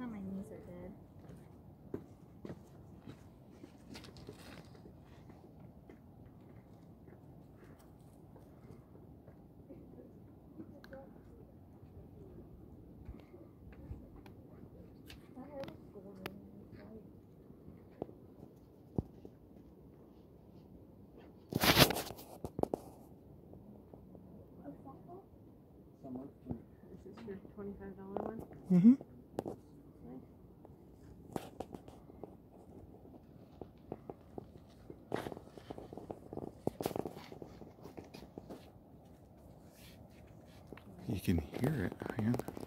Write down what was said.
now my knees are dead. This is your $25 one? Mm-hmm. You can hear it, man.